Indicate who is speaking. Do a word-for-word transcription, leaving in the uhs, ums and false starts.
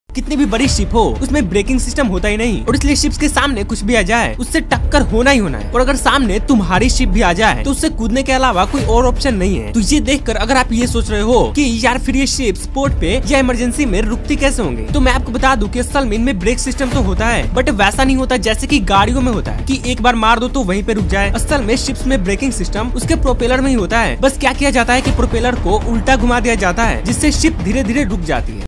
Speaker 1: कितनी भी बड़ी शिप हो उसमें ब्रेकिंग सिस्टम होता ही नहीं, और इसलिए शिप्स के सामने कुछ भी आ जाए उससे टक्कर होना ही होना है। और अगर सामने तुम्हारी शिप भी आ जाए तो उससे कूदने के अलावा कोई और ऑप्शन नहीं है। तो ये देखकर अगर आप ये सोच रहे हो कि यार फिर ये शिप स्पोर्ट पे या इमरजेंसी में रुकती कैसे होंगे, तो मैं आपको बता दूं कि असल में इनमें ब्रेक सिस्टम तो होता है, बट वैसा नहीं होता जैसे कि गाड़ियों में होता है कि एक बार मार दो तो वहीं पे रुक जाए। असल में शिप्स में ब्रेकिंग सिस्टम उसके प्रोपेलर में ही होता है। बस क्या किया जाता है कि प्रोपेलर को उल्टा घुमा दिया जाता है जिससे शिप धीरे धीरे रुक जाती है।